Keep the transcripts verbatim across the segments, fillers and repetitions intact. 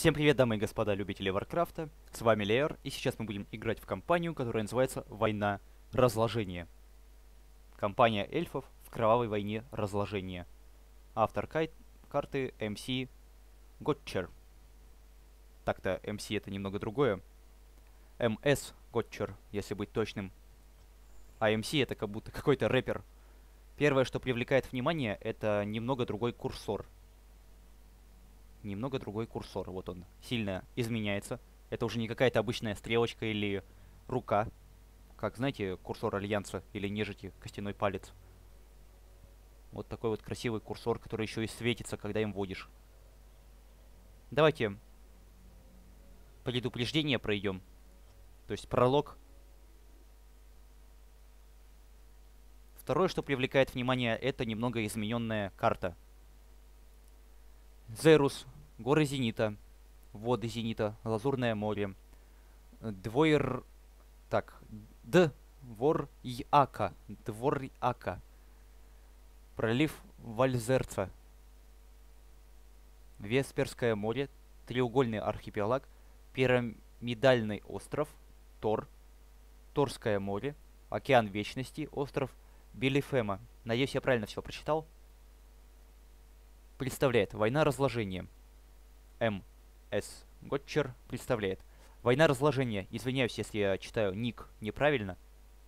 Всем привет, дамы и господа, любители Варкрафта. С вами Леер, и сейчас мы будем играть в кампанию, которая называется «Война разложения». Компания эльфов в кровавой войне разложения. Автор кай карты эм си Готчер. Так-то эм си это немного другое. эм эс Готчер, если быть точным. А эм си это как будто какой-то рэпер. Первое, что привлекает внимание, это немного другой курсор. Немного другой курсор. Вот он сильно изменяется. Это уже не какая-то обычная стрелочка или рука. Как, знаете, курсор Альянса или нежити, костяной палец. Вот такой вот красивый курсор, который еще и светится, когда им водишь. Давайте предупреждение пройдем. То есть пролог. Второе, что привлекает внимание, это немного измененная карта. Зерус, горы Зенита, воды Зенита, Лазурное море, Двойр... Так, Двор-Яка, Двор-Яка, пролив Вальзерца, Весперское море, треугольный архипелаг, пирамидальный остров, Тор, Торское море, океан Вечности, остров Белифема. Надеюсь, я правильно все прочитал. Представляет война разложения. эм эс Готчер представляет. Война разложения. Извиняюсь, если я читаю ник неправильно.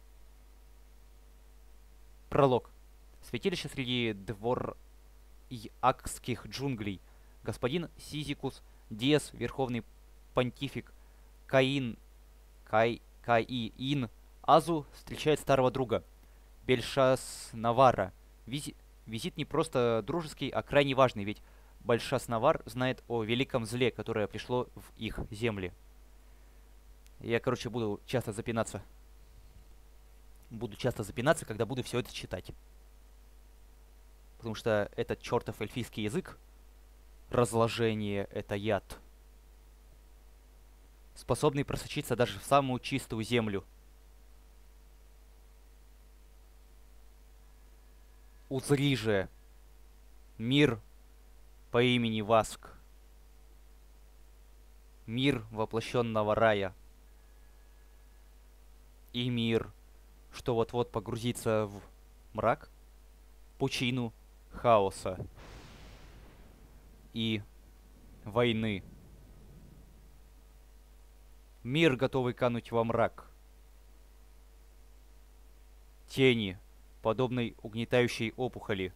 Пролог. Святилище среди двор-якских джунглей. Господин Сизикус Диас, верховный понтифик Каин Кай Каиин Азу встречает старого друга Бельшас Навара. Визи Визит не просто дружеский, а крайне важный, ведь Большас-Навар знает о великом зле, которое пришло в их земли. Я, короче, буду часто запинаться. Буду часто запинаться, когда буду все это читать. Потому что этот чертов эльфийский язык, разложение — это яд, способный просочиться даже в самую чистую землю. Узри же мир по имени Васк, мир воплощенного рая, и мир, что вот-вот погрузится в мрак, пучину хаоса и войны. Мир, готовый кануть во мрак. Тени, подобной угнетающей опухоли.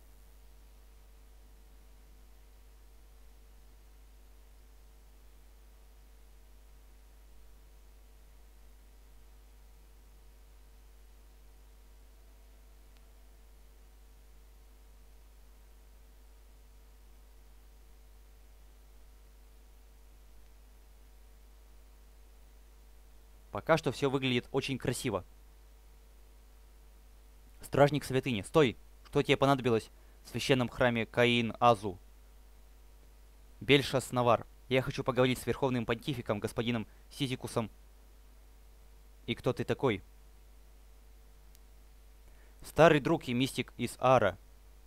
Пока что все выглядит очень красиво. Стражник святыни, стой! Что тебе понадобилось в священном храме Каин-Азу? Бельшас Навар, я хочу поговорить с верховным понтификом, господином Сизикусом. И кто ты такой? Старый друг и мистик из Ара.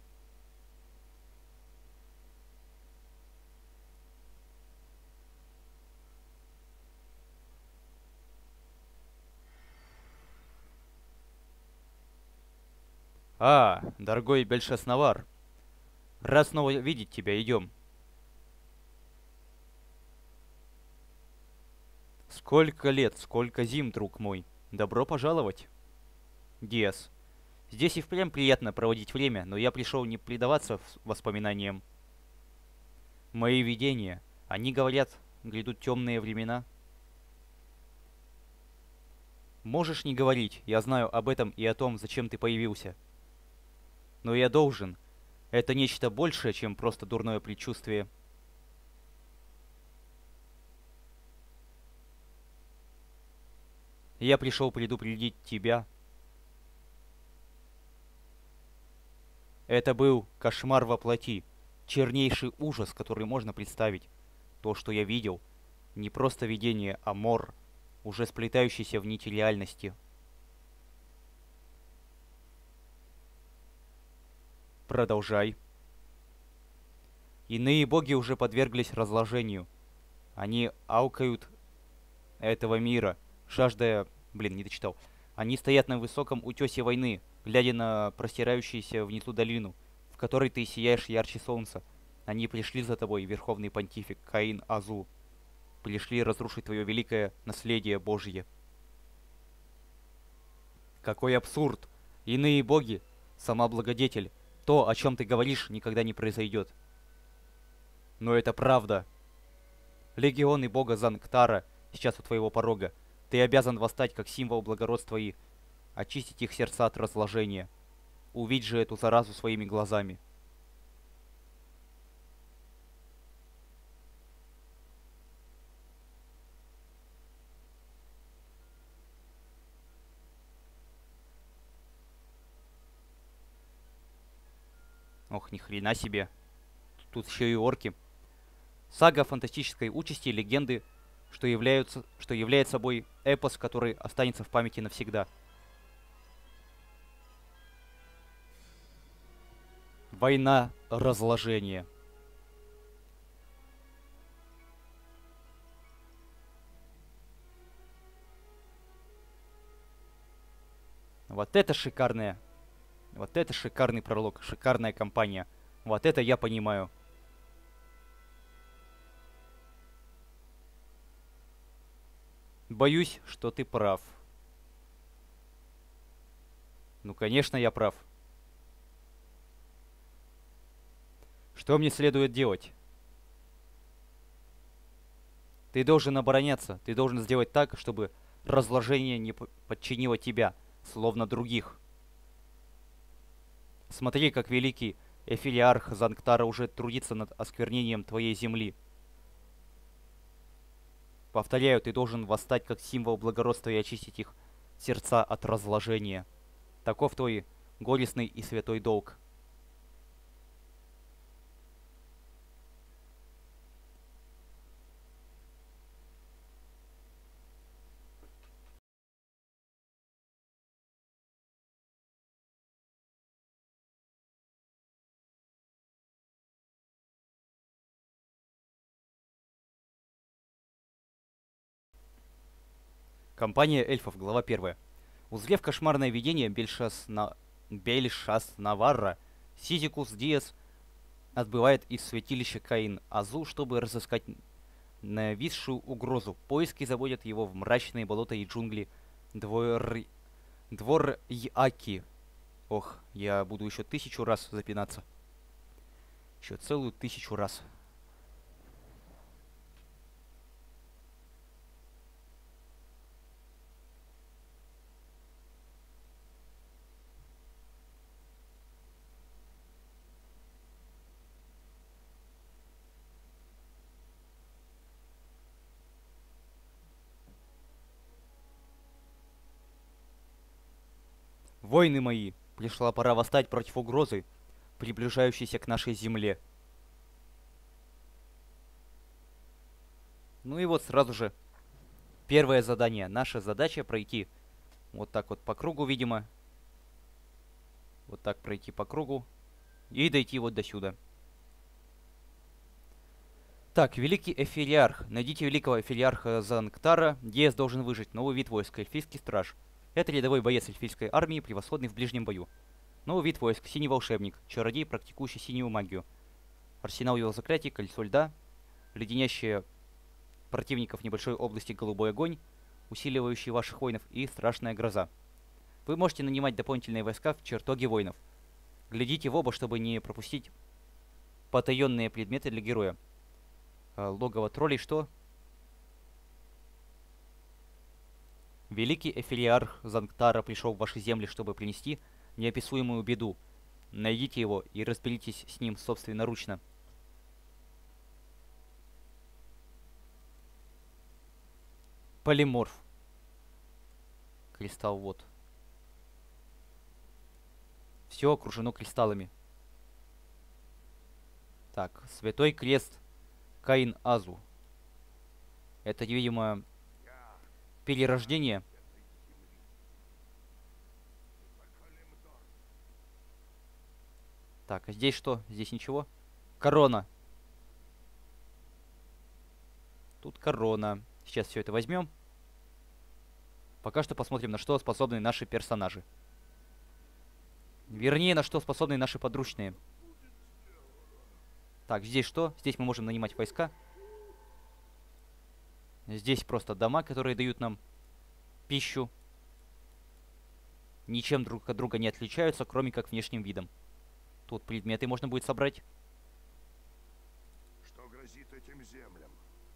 А, дорогой Бельшас Навар, рад снова видеть тебя, идем. Сколько лет, сколько зим, друг мой. Добро пожаловать. Диас. Здесь и впрямь приятно проводить время, но я пришел не предаваться воспоминаниям. Мои видения, они говорят, грядут темные времена. Можешь не говорить, я знаю об этом и о том, зачем ты появился. Но я должен. Это нечто большее, чем просто дурное предчувствие. Я пришел предупредить тебя. Это был кошмар во плоти, чернейший ужас, который можно представить. То, что я видел, не просто видение, а мор, уже сплетающийся в нити реальности. Продолжай. Иные боги уже подверглись разложению. Они аукают этого мира, жаждая... Блин, не дочитал. Они стоят на высоком утесе войны, глядя на простирающуюся внизу долину, в которой ты сияешь ярче солнца. Они пришли за тобой, Верховный Понтифик Каин Азу. Пришли разрушить твое великое наследие Божье. Какой абсурд! Иные боги, сама благодетель. То, о чем ты говоришь, никогда не произойдет. Но это правда. Легионы бога Занктара сейчас у твоего порога. Ты обязан восстать как символ благородства и очистить их сердца от разложения. Увидь же эту заразу своими глазами. Ох, ни хрена себе. Тут еще и орки. Сага о фантастической участи, легенды, что, являются, что является собой эпос, который останется в памяти навсегда. Война разложения. Вот это шикарная. Вот это шикарный пролог, шикарная кампания. Вот это я понимаю. Боюсь, что ты прав. Ну, конечно, я прав. Что мне следует делать? Ты должен обороняться. Ты должен сделать так, чтобы разложение не подчинило тебя, словно других. Смотри, как великий Эфилиарх Занктара уже трудится над осквернением твоей земли. Повторяю, ты должен восстать как символ благородства и очистить их сердца от разложения. Таков твой горестный и святой долг. Компания эльфов, глава первая. Узрев кошмарное видение Бельшас-на... Бельшас-Наварра, Сизикус Диас отбывает из святилища Каин Азу, чтобы разыскать нависшую угрозу. Поиски заводят его в мрачные болота и джунгли Двор... Двор-Яки. Ох, я буду еще тысячу раз запинаться. Еще целую тысячу раз. Войны мои, пришла пора восстать против угрозы, приближающейся к нашей земле. Ну и вот сразу же первое задание. Наша задача пройти вот так вот по кругу, видимо. Вот так пройти по кругу и дойти вот до сюда. Так, великий эфириарх. Найдите великого эфириарха Занктара. Диас должен выжить. Новый вид войска. Эльфийский страж. Это рядовой боец эльфийской армии, превосходный в ближнем бою. Новый вид войск. Синий волшебник. Чародей, практикующий синюю магию. Арсенал его заклятий. Кольцо льда. Леденящие противников в небольшой области голубой огонь, усиливающий ваших воинов, и страшная гроза. Вы можете нанимать дополнительные войска в чертоге воинов. Глядите в оба, чтобы не пропустить потаенные предметы для героя. Логово троллей, что? Великий эфириарх Занктара пришел в ваши земли, чтобы принести неописуемую беду. Найдите его и разберитесь с ним собственноручно. Полиморф. Кристалл вот. Все окружено кристаллами. Так, Святой Крест Каин Азу. Это, видимо, перерождение. Так, а здесь что? Здесь ничего. Корона. Тут корона. Сейчас все это возьмем. Пока что посмотрим, на что способны наши персонажи. Вернее, на что способны наши подручные. Так, здесь что? Здесь мы можем нанимать войска. Здесь просто дома, которые дают нам пищу. Ничем друг от друга не отличаются, кроме как внешним видом. Тут предметы можно будет собрать. Что грозит этим землям?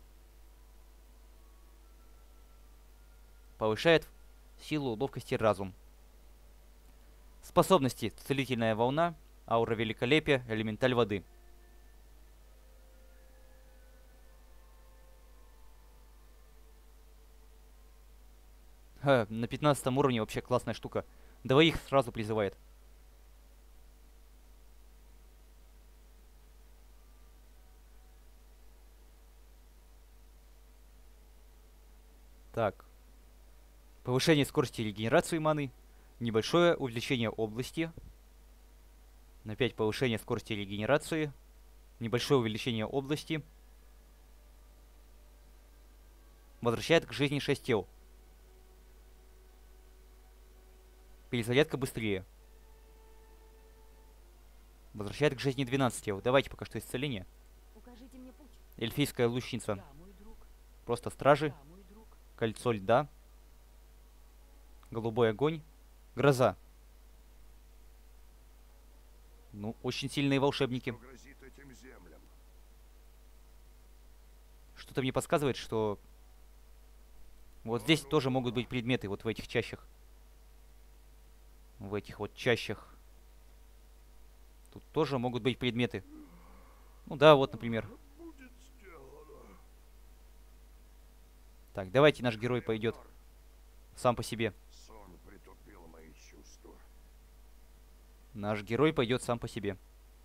Повышает силу, ловкость и разум. Способности: целительная волна, аура великолепия, элементаль воды. Ха, на пятнадцатом уровне вообще классная штука. Двоих сразу призывает. Так. Повышение скорости регенерации маны. Небольшое увеличение области. На пять повышение скорости регенерации. Небольшое увеличение области. Возвращает к жизни шесть тел. Перезарядка быстрее. Возвращает к жизни двенадцать тел. Давайте пока что исцеление. Укажите мне путь. Эльфийская лучница. Да, мой друг. Просто стражи. Да, мой друг. Кольцо льда. Голубой огонь. Гроза. Ну, очень сильные волшебники. Что грозит этим землям? Что-то мне подсказывает, что вот здесь тоже могут быть предметы, вот в этих чащах. В этих вот чащах. Тут тоже могут быть предметы. Ну да, вот, например. Будет сделано. Так, давайте наш герой пойдет сам по себе. Сон притупил мои чувства. Наш герой пойдет сам по себе.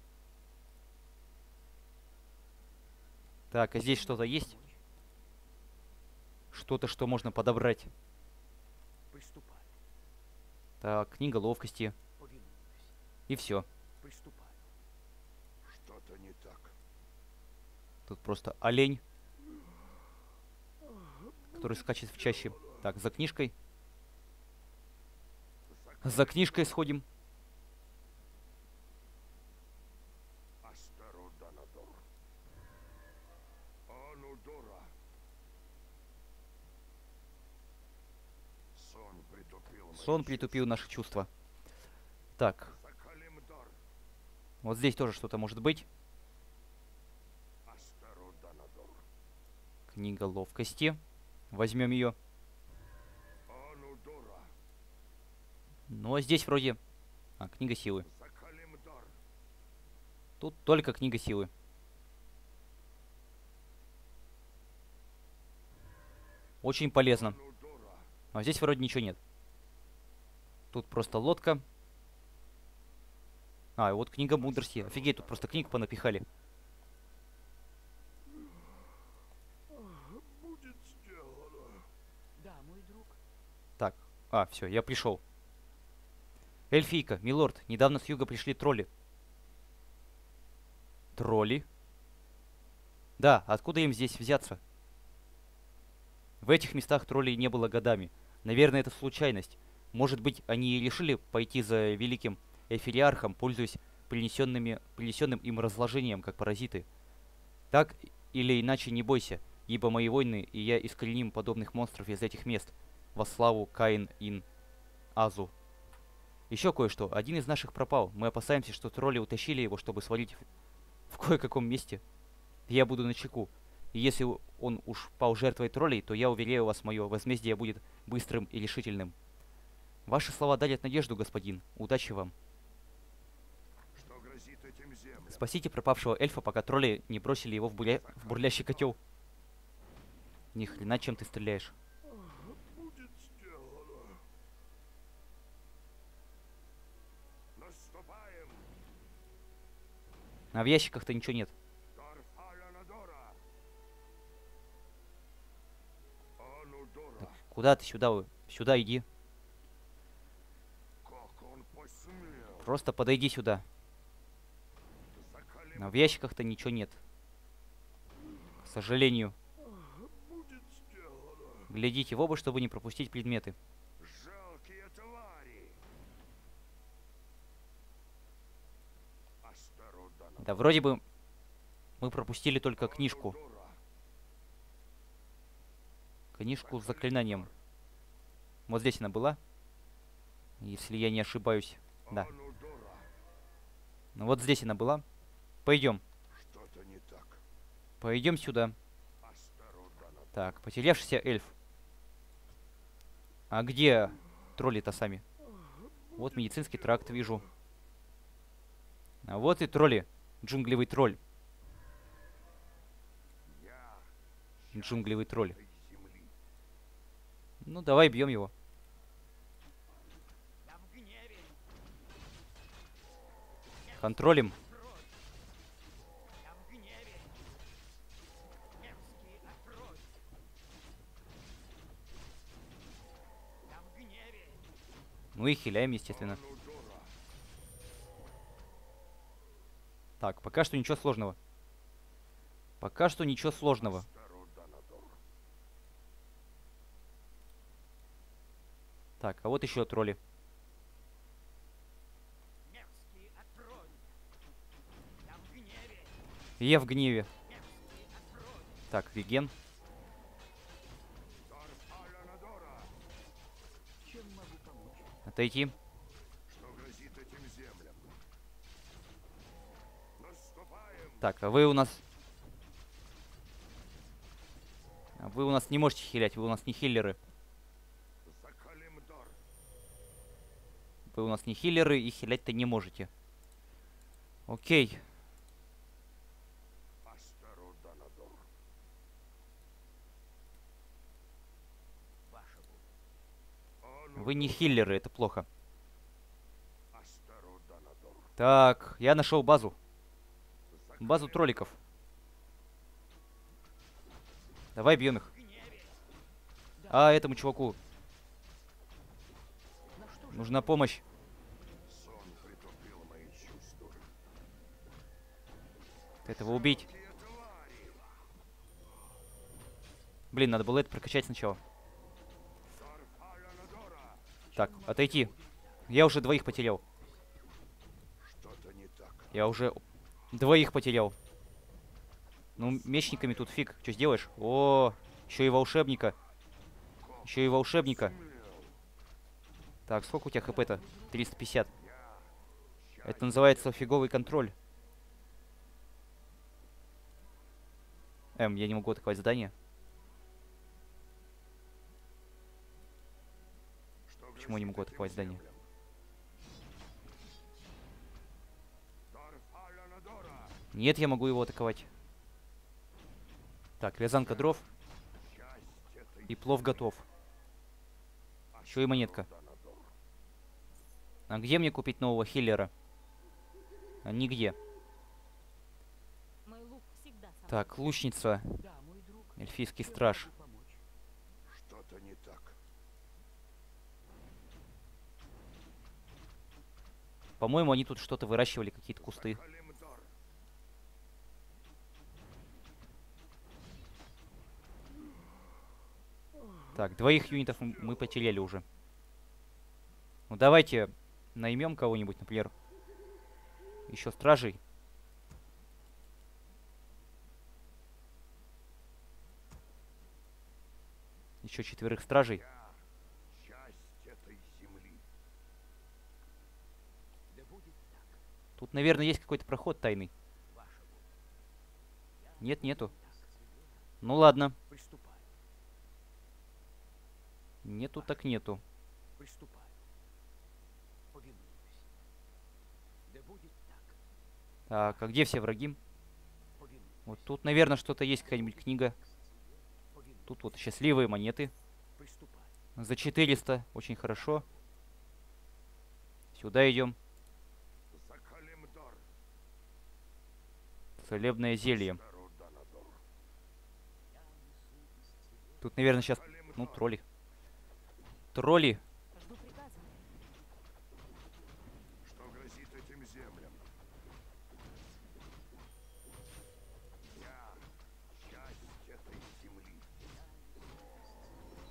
Так, а здесь что-то есть? Что-то, что можно подобрать. Приступай. Так, книга ловкости. Повинуюсь. И все. Приступай. Что-то не так. Тут просто олень, который скачет в чаще. Так, за книжкой. За книжкой сходим. Астароданадор. Анудора. Сон притупил мои Сон притупил чувства. наши чувства. Так, Закалимдор. вот здесь тоже что-то может быть. Астароданадор. Книга ловкости. Возьмем ее. Анудора. Ну, а здесь вроде... А, книга силы. Закалимдор. Тут только книга силы. Очень полезно. Анудора. А здесь вроде ничего нет. Тут просто лодка. А, и вот книга мудрости. Офигеть, тут просто книг понапихали. Будет сделано. Да, мой друг. Так, а, все, я пришел. Эльфийка, милорд, недавно с юга пришли тролли. Тролли? Да, откуда им здесь взяться? В этих местах троллей не было годами. Наверное, это случайность. Может быть, они и решили пойти за великим эфириархом, пользуясь принесенными, принесенным им разложением, как паразиты. Так или иначе, не бойся, ибо мои войны и я искореним подобных монстров из этих мест. Во славу Каин-Ин Азу. Еще кое-что. Один из наших пропал. Мы опасаемся, что тролли утащили его, чтобы свалить в, в кое-каком месте. Я буду начеку. И если он уж пал жертвой троллей, то я уверяю вас, мое возмездие будет быстрым и решительным. Ваши слова дарят надежду, господин. Удачи вам. Что грозит этим землям? Спасите пропавшего эльфа, пока тролли не бросили его в, бурля... в бурлящий котел. Ни хрена, чем ты стреляешь. Будет сделано. Наступаем. А в ящиках-то ничего нет. Тарфалянадора. Анудора. Так, куда ты? Сюда, вы- сюда иди. Как он посмел? Просто подойди сюда. Закалим. А в ящиках-то ничего нет. К сожалению. Глядите в оба, чтобы не пропустить предметы. Жалкие твари! Астарудана Да вроде бы мы пропустили только книжку. Анудора. Книжку с заклинанием. Вот здесь она была. Если я не ошибаюсь. Да. Анудора. Ну вот здесь она была. Пойдем. Что-то не так. Пойдем сюда. Астарудана. Так, потерявшийся эльф. А где тролли-то сами? Вот медицинский тракт вижу. А вот и тролли. Джунглевый тролль. Я Джунглевый тролль. этой земли. Ну, давай бьем его. Я в гневе. Контролем. Я в гневе. Мерзкий отродь. Я в гневе. Ну и хиляем, естественно. Анудора. Так, пока что ничего сложного. Пока что ничего сложного. Астаруданадор. Так, а вот еще тролли. Мерзкий отродь. Я в гневе. Я в гневе. Мерзкий отродь. Так, Виген. Тарфалянадора. Чем могу помочь? Отойти. Что грозит этим землям? Наступаем! Так, а вы у нас... А вы у нас не можете хилять, вы у нас не хиллеры. Закалимдор. Вы у нас не хиллеры и хилять-то не можете. Окей. Астаруданадор. Ваша воля. Вы не хиллеры, это плохо. Астаруданадор. Так, я нашел базу. Базу Закалим- тролликов. Давай бьем их. В гневе. А этому чуваку На что же? нужна помощь. Сон притупил мои чувства. Этого убить. Жалкие твари. Блин, надо было это прокачать сначала. Тарфалянадора. Так, отойти. Я уже двоих потерял. Что-то не так. Я уже двоих потерял. Ну, мечниками тут фиг. Что сделаешь? О, еще и волшебника. Еще и волшебника. Смел. Так, сколько у тебя хп-то? триста пятьдесят. Я. Это называется фиговый контроль. Эм, я не могу атаковать задание. Что Почему я не грозит могу этим атаковать здание? землям? Тарфалянадора. Нет, я могу его атаковать. Так, вязанка дров Часть этой и плов готов. Еще и монетка. Астаруданадор. А где мне купить нового хиллера? А, нигде. Мой лук всегда со мной. Так, лучница. Да, мой друг. Эльфийский Чем страж. могу помочь? Что-то не так. По-моему, они тут что-то выращивали, какие-то кусты. Закалимдор. Так, двоих юнитов м- мы потеряли уже. Ну давайте наймем кого-нибудь, например. Еще стражей. Еще четверых стражей. Я часть этой земли. Да будет так. Тут, наверное, есть какой-то проход тайный. Ваша воля. Нет, нету. Так. Ну ладно. Приступаю. Нету так нету. Приступаю. Повинуюсь. Да будет так. Так, а где все враги? Повинуюсь. Вот тут, наверное, что-то есть, какая-нибудь книга. Повинуюсь. Тут вот счастливые монеты. Приступаю. За четыреста. Очень хорошо. Сюда идем. Закалимдор. Целебное зелье. Астаруданадор. Тут, наверное, сейчас... Закалимдор. Ну, тролли. Тролли. Жду приказа. Что грозит этим землям? Я часть этой земли.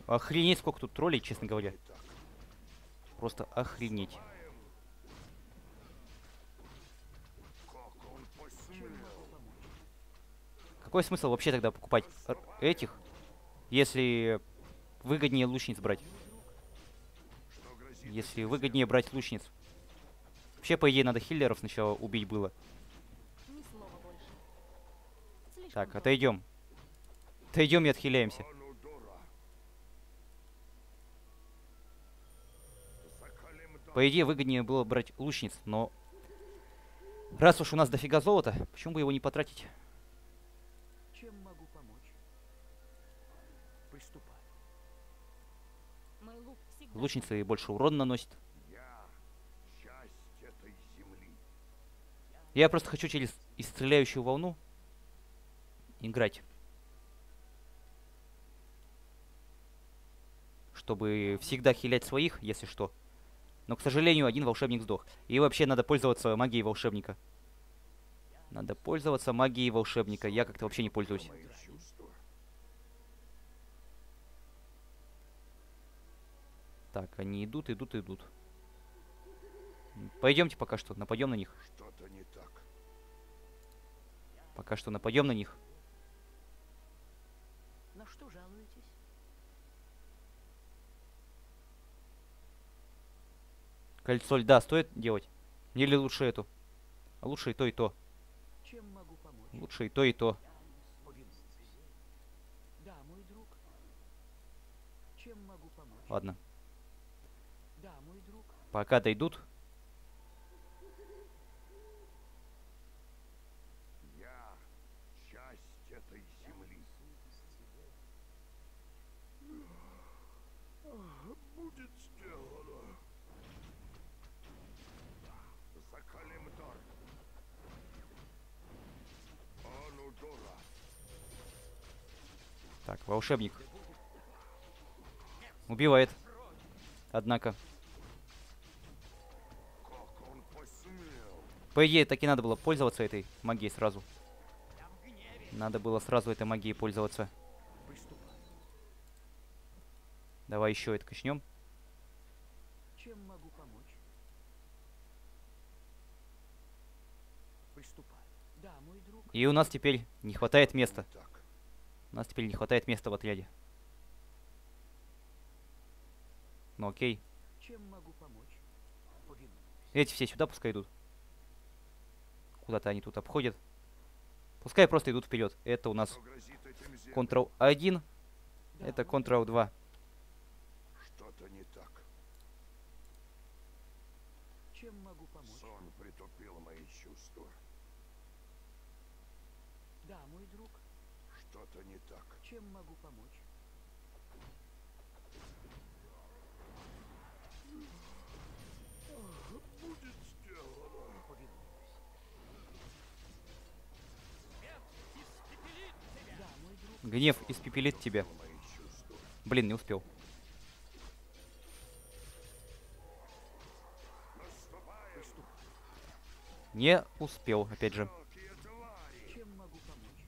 Охренеть, сколько тут троллей, честно говоря. Просто охренеть. Как он посмел? Чем могу помочь? Какой смысл вообще тогда покупать р- этих, если выгоднее лучниц брать? Что грозит Если выгоднее брать лучниц. Вообще, по идее, надо хиллеров сначала убить было. Ни слова больше. Слишком Так, долго. отойдем. Отойдем и отхиляемся. Анудора? Закалимдар. По идее, выгоднее было брать лучниц, но... Раз уж у нас дофига золота, почему бы его не потратить? Чем могу помочь? Приступай. Мой лук всегда... Лучницы больше урона наносят. Я часть этой земли. Я просто хочу через исцеляющую волну играть. Чтобы всегда хилять своих, если что. Но, к сожалению, один волшебник сдох. И вообще надо пользоваться магией волшебника. Надо пользоваться магией волшебника. Я как-то вообще не пользуюсь. Мои чувства. Так, они идут, идут, идут. Пойдемте пока что, нападем на них. Что-то не так. Пока что нападем на них. На что жалуетесь? Кольцо льда стоит делать? Или лучше эту? А лучше и то, и то. Чем могу помочь? Лучше и то, и то. Повинуюсь. Да, мой друг. Чем могу помочь? Ладно. Да, мой друг. Пока дойдут. Я часть этой земли. Будет сделано. Закалимдар. Анудора. Так, волшебник. Убивает. Однако. Как он посмел? По идее, так и надо было пользоваться этой магией сразу. Надо было сразу этой магией пользоваться. Приступай. Давай еще это качнем. Чем могу помочь? Приступай. Да, мой друг. И у нас теперь не хватает места. Не так. У нас теперь не хватает места в отряде. Ну окей. Чем могу помочь? Повинуюсь. Эти все сюда пускай идут. Куда-то они тут обходят. Пускай просто идут вперед. Это у нас Что грозит этим землям? контрол один. Да, Это мой контрол два. Что-то не так. Чем могу помочь? Сон притупил мои чувства. Да, мой друг. Что-то не так. Чем могу помочь? Будет сделано. Повинуюсь. Да, мой друг. Гнев испепелит тебя. Мои чувства. Блин, не успел. Наступаем. Приступай. Не успел, опять же. Мелкие твари. Чем могу помочь?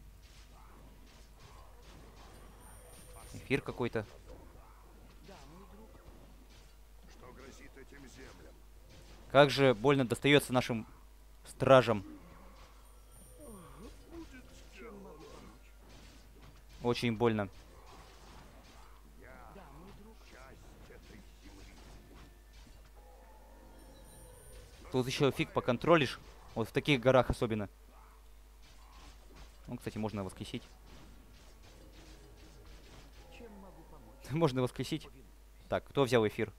Эфир какой-то. Да, мой друг. Что грозит этим землям? Как же больно достается нашим стражам. Чем могу помочь? Очень больно. Я Да, мой друг. часть этой земли. Тут еще фиг поконтролишь. Вот в таких горах особенно. Ну, кстати, можно воскресить. Чем могу помочь? Можно воскресить. Повинуюсь. Так, кто взял эфир?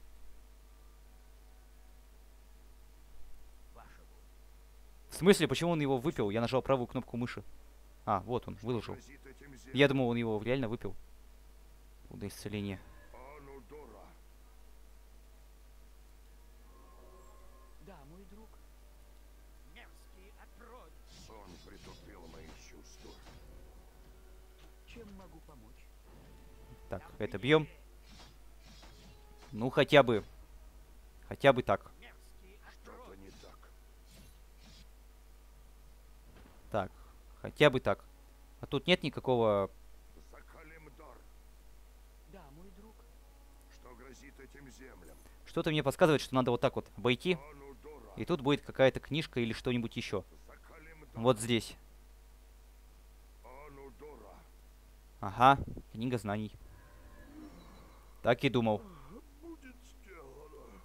Ваша воля. В смысле, почему он его выпил? Я нажал правую кнопку мыши. А, вот он, выложил. Грозит этим землям. Я думал, он его реально выпил. Куда исцеление? Анудора. Да, мой друг. Сон притупил мои чувства. Чем могу помочь? Так, это бьем. Ну, хотя бы. Хотя бы так. Что-то не так. Так, хотя бы так. А тут нет никакого... Закалимдар. Да, мой друг. землям. Что-то мне подсказывает, что надо вот так вот обойти. Анудора. И тут будет какая-то книжка или что-нибудь еще. Закалимдар. Вот здесь. Анудора. Ага, книга знаний. Так и думал. Будет сделано.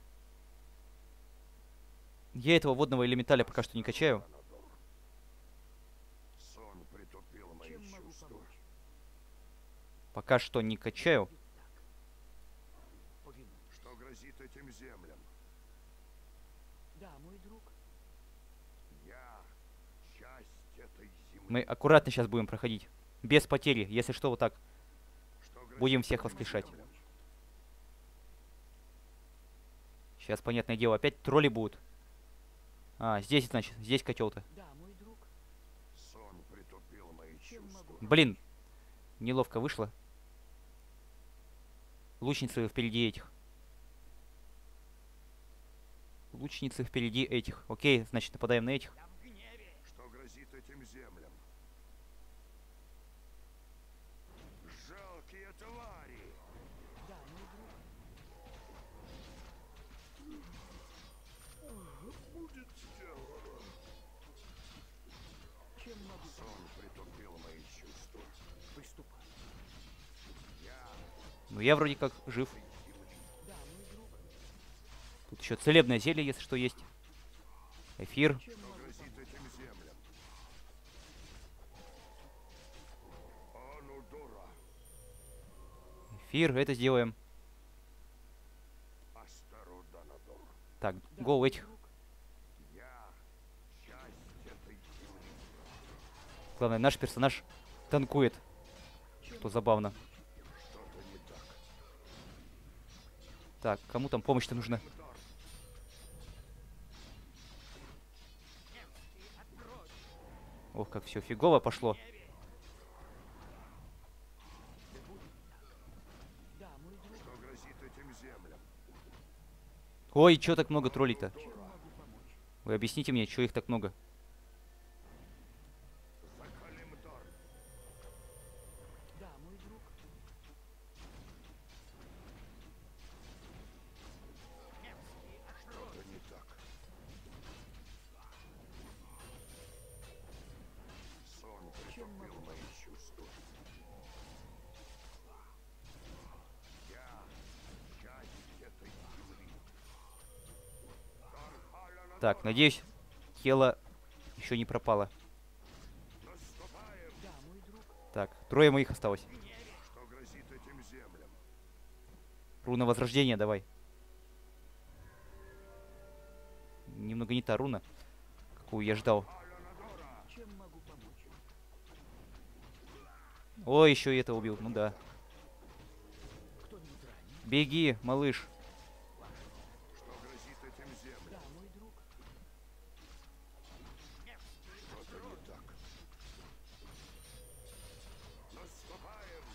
Я этого водного элементаля пока что не качаю. Анадор. Сон притупил мои Чем могу чувства. помочь? Пока что не качаю. Ведь так. Повинуюсь. Что грозит этим землям? Да, мой друг. Я часть этой земли. Мы аккуратно сейчас будем проходить. Без потери. Если что, вот так. Что грозит Будем всех этим воскрешать. землям? Сейчас, понятное дело, опять тролли будут. А, здесь, значит, здесь котел-то. Да, мой друг. Сон притупил мои Чем чувства. могу Блин, неловко вышло. Лучницы впереди этих. Лучницы впереди этих. Окей, значит, нападаем на этих. Что грозит этим землям? Жалкие твари! Да, мой друг. Будет сделано. Чем могу Сон помочь? притупил мои чувства. Приступай. Я Ну, я вроде как жив. этой земли. Да, мой друг. Тут еще целебное зелье, если что, есть. Эфир. Чем Что могу грозит помочь? этим землям? Анудора. Эфир, это сделаем. Астаруданадор. Так, Да, гол мой этих. друг. Я часть этой земли. Главное, наш персонаж танкует. Что забавно. Что-то не так. Так, кому там помощь-то нужна? Мдар. Ох, как все фигово пошло. Да, мой друг. Что грозит этим землям? Ой, чё так много троллей-то? Чем могу помочь? Вы объясните мне, чё их так много? Закалимдар. Да, мой друг. Что-то не так. Сон притупил мои чувства. Я часть этой земли. Тархаля Так, надеюсь, тело еще не пропало. наступаем. Да, мой друг. Так, трое моих осталось. Что грозит этим землям? Руна возрождения, давай. Немного не та руна, какую я ждал. Алянадора. Чем могу помочь? Ой, еще и это убил. Ну да. Кто-нибудь ранен? Беги, малыш. Что грозит этим землям? Да, мой друг. Что-то не так. Наступаем.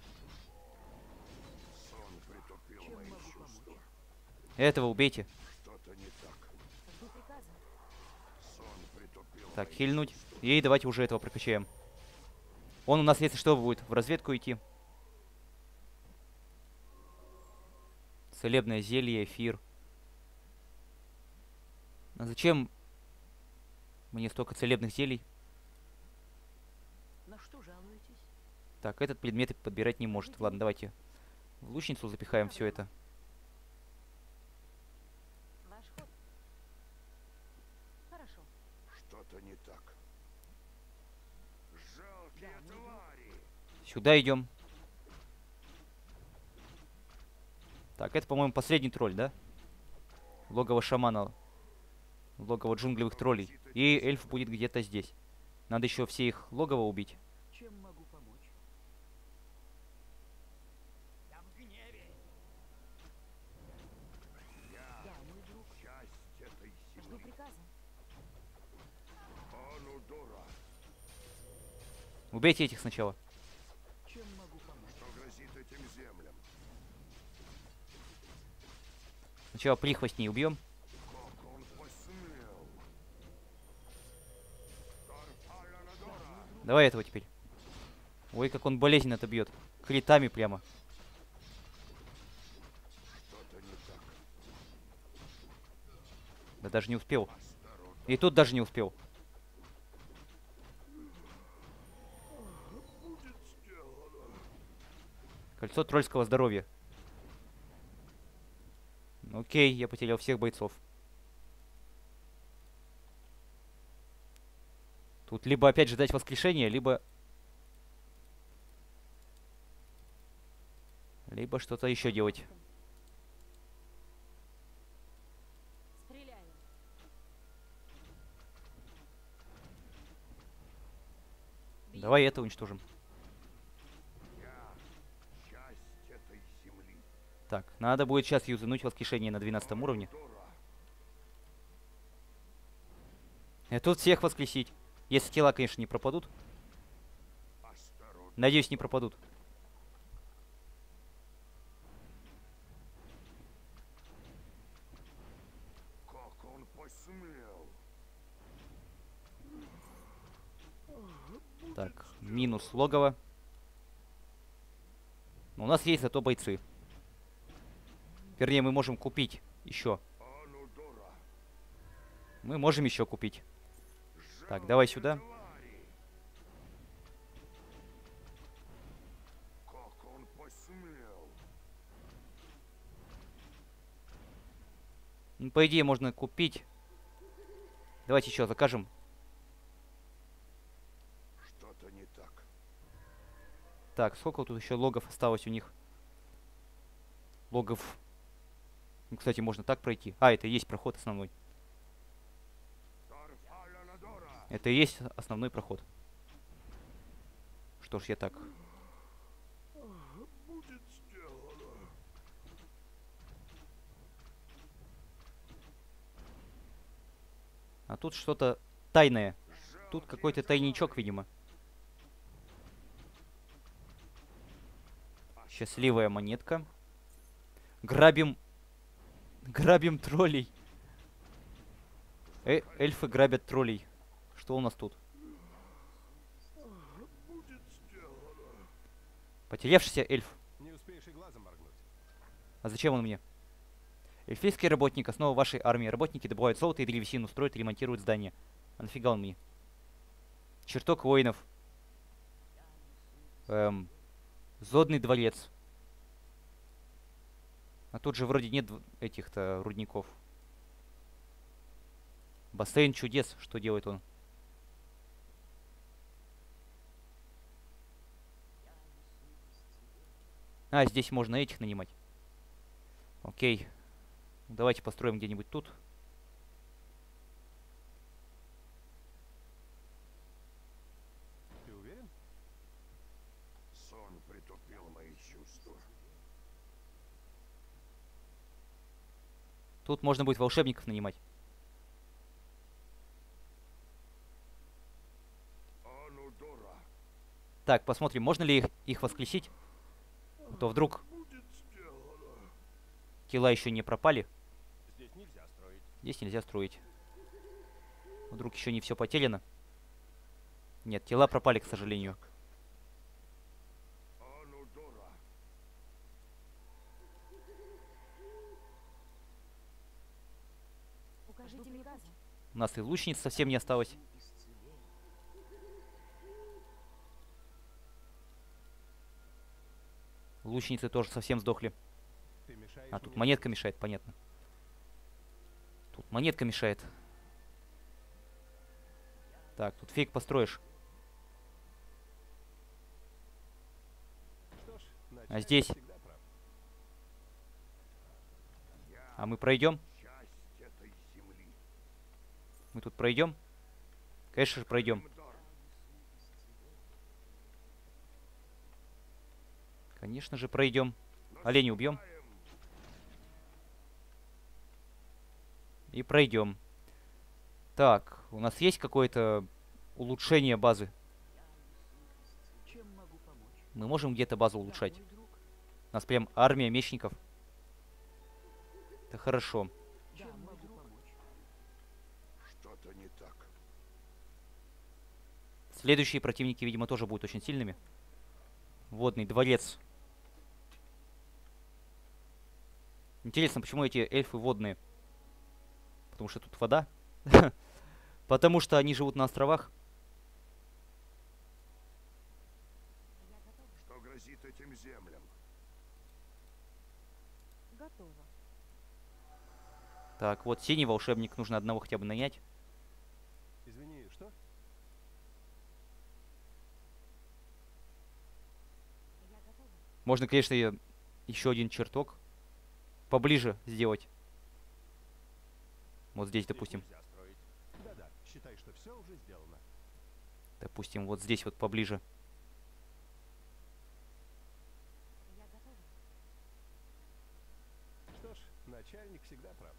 Сон притупил Чем мои могу чувства. помочь? Этого убейте. Что-то не так. Жду приказа. Сон притупил Так, мои хильнуть. чувства. И давайте уже этого прокачаем. Он у нас, если что, будет в разведку идти. Целебное зелье, эфир. А зачем мне столько целебных зелий? На что жалуетесь? Так, этот предмет подбирать не может. Ладно, давайте в лучницу запихаем все это. Ваш ход. Хорошо. Что-то не так. Жалкие Да, ну, твари. Сюда идем. Так, это, по-моему, последний тролль, да? Логово шамана. Логово джунглевых троллей. И эльф будет где-то здесь. Надо еще все их логово убить. Чем могу помочь? Я Да, мой друг. часть этой Жду земли. приказа. Анудора. Убейте этих сначала. Чем могу помочь? Что грозит этим землям? Сначала прихвостней убьем. Как он посмел? Тархалянадора. Давай этого теперь. Ой, как он болезненно это бьет. Критами прямо. Что-то Да даже не успел. И тут даже не успел. Кольцо тролльского здоровья. Окей, я потерял всех бойцов. Тут либо опять ждать воскрешения, либо... Либо что-то еще делать. Стреляю. Бью. Давай это уничтожим. Я часть этой земли. Так, надо будет сейчас юзануть воскрешение на двенадцатом уровне. Дора. И тут всех воскресить. Если тела, конечно, не пропадут. Осторожно. Надеюсь, не пропадут. Как он посмел? Так, минус логово. Но у нас есть зато бойцы. Вернее, мы можем купить еще. Ану, Дора. Мы можем еще купить. Так, давай сюда. Твари. Как он посмел? Ну, по идее, можно купить. Давайте еще закажем. Что-то не так. Так, сколько тут еще логов осталось у них? Логов. Ну, кстати, можно так пройти. А, это и есть проход основной. Тарфалана Дора. Это и есть основной проход. Что ж, я так. Будет сделано. А тут что-то тайное. Тут какой-то тайничок, видимо. Счастливая монетка. Грабим... Грабим троллей. Э, эльфы грабят троллей. Что у нас тут? Будет сделано. Потерявшийся эльф. Не успеешь и глазом моргнуть. А зачем он мне? Эльфийский работник, основа вашей армии. Работники добывают золото и древесину, строят и ремонтируют здания. А нафига он мне? Чертог воинов. Эм, Зодный дворец. А тут же вроде нет этих-то рудников. Бассейн чудес. Что делает он? А, здесь можно этих нанимать. Окей. Давайте построим где-нибудь тут. Ты уверен? Сон притупил мои чувства. Тут можно будет волшебников нанимать. Ану, Дора. Так, посмотрим, можно ли их, их воскресить. А то вдруг Будет сделано. тела еще не пропали. Здесь нельзя строить. Здесь нельзя строить. Вдруг еще не все потеряно. Нет, тела пропали, к сожалению. Ану, Дора. Укажите приказы. У нас и лучниц совсем не осталось. Лучницы тоже совсем сдохли. Ты мешаешь А, тут мне. монетка мешает, понятно. Тут монетка мешает. Так, тут фейк построишь. Что ж, начальник А здесь? всегда прав. А мы пройдем? Часть этой земли. Мы тут пройдем? Конечно же пройдем. Дора. Конечно же пройдем. Оленя убьем Наступаем. и пройдем. Так, у нас есть какое-то улучшение базы? Чем могу помочь? Мы можем где-то базу Да, улучшать? мой друг. У нас прям армия мечников. Это хорошо. Чем могу помочь? Что-то не так. Следующие противники, видимо, тоже будут очень сильными. Водный дворец. Интересно, почему эти эльфы водные? потому что тут вода. Потому что они живут на островах. Я готова. Что грозит этим землям? Готова. Так, вот синий волшебник, нужно одного хотя бы нанять. Извини, что? Я готова. Можно, конечно, и еще один чертог поближе сделать. Вот здесь, Здесь допустим. нельзя строить. Да-да, считай, что все уже сделано. Допустим, вот здесь вот поближе. Я готова. Что ж, начальник всегда прав.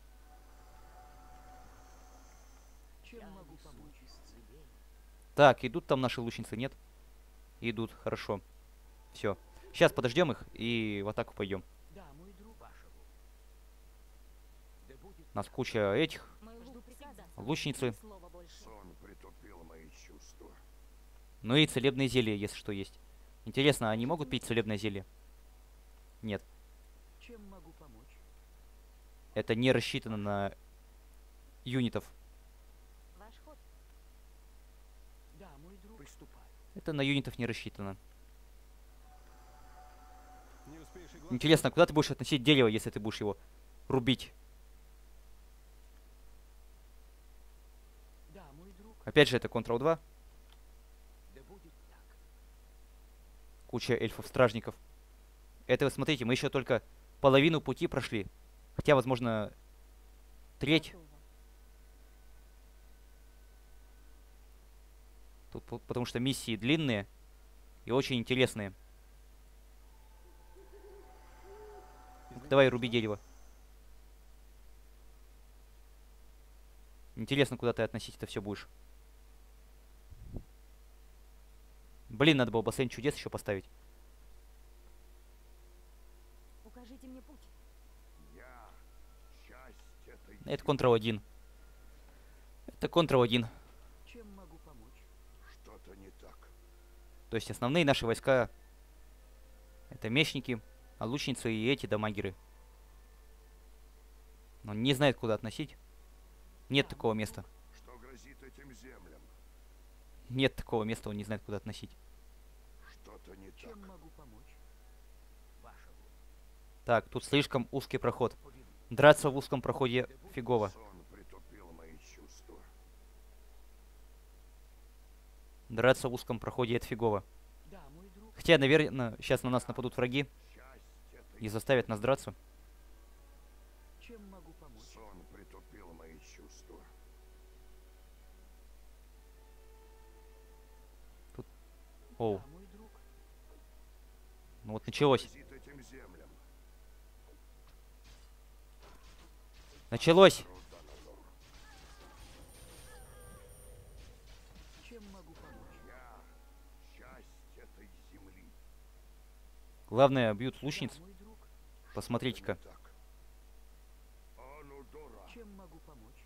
Чем Я могу несу помочь? исцеление. Так, идут там наши лучницы, нет? Идут, хорошо. Все. Сейчас подождем их и в атаку пойдем. Да, мой друг. Ваша воля. Да будет У нас куча этих, Мой Жду лук приказа. всегда со мной. лучницы. Ни слова больше. Сон притупил мои чувства. Ну и целебные зелья, если что, есть. Интересно, они могут пить целебное зелье? Нет. Чем могу помочь? Это не рассчитано на юнитов. Ваш ход. Да, мой друг. приступаю. Это на юнитов не рассчитано. Не успеешь и глаз Интересно, куда ты будешь относить дерево, если ты будешь его рубить? Да, мой друг. Опять же, это Control два. Да будет так. Куча эльфов-стражников. Это, вы смотрите, мы еще только половину пути прошли. Хотя, возможно, треть. Готова. Тут, по- потому что миссии длинные и очень интересные. Извини, Давай, руби что? дерево. Интересно, куда ты относить это все будешь. Блин, надо было бассейн чудес еще поставить. Укажите мне путь. Я часть этой Это Control один. Это Control один. Чем могу помочь? Что-то не так. То есть основные наши войска это мечники, а лучницы и эти дамагеры. Но не знает, куда относить. Нет такого места. Что грозит этим землям? Нет такого места, он не знает, куда относить. Что-то не так. Чем могу помочь? Ваша воля. Так, тут слишком узкий проход. Поведу. Драться в узком проходе фигово. Сон притупил мои чувства. Драться в узком проходе это фигово. Да, мой друг. Хотя, наверное, сейчас на нас нападут враги Часть этой и заставят нас драться. Чем могу помочь? Сон притупил мои чувства. Оу, Да, мой друг. ну вот началось. Грозит этим землям. Началось! Руданадор. Чем могу помочь? Я часть этой земли. Главное, бьют лучниц. Да, мой друг. Посмотрите-ка. Что-то не так. Анудора. Чем могу помочь?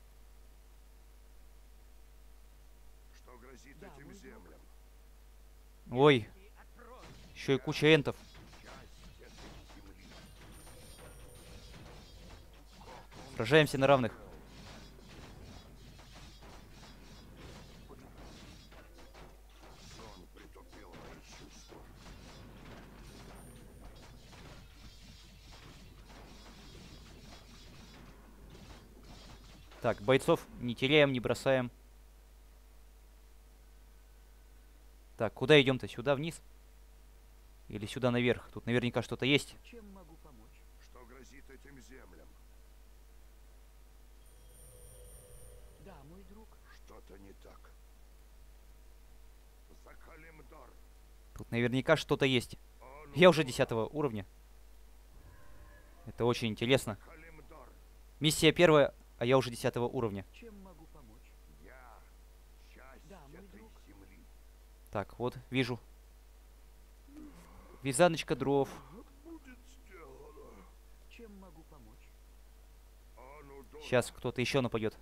Что грозит Да, этим мой друг. землям? Ой, И открой. еще и куча энтов. Часть этой земли. Сражаемся на равных. Сон притупил мои чувства. Так, бойцов не теряем, не бросаем. Так, куда идем-то? Сюда вниз? Или сюда наверх? Тут наверняка что-то есть. Чем могу помочь? Что грозит этим землям? Да, мой друг. Что-то не так. Закалимдор. Тут наверняка что-то есть. Я уже десятого уровня. Это очень интересно. Закалимдор. Миссия первая, а я уже десятого уровня. Чем могу помочь? Я часть Да, мой этой друг. земли. Так, вот, вижу. Вязаночка дров. Будет сделано. Чем могу помочь? Анудора. Сейчас кто-то еще нападет.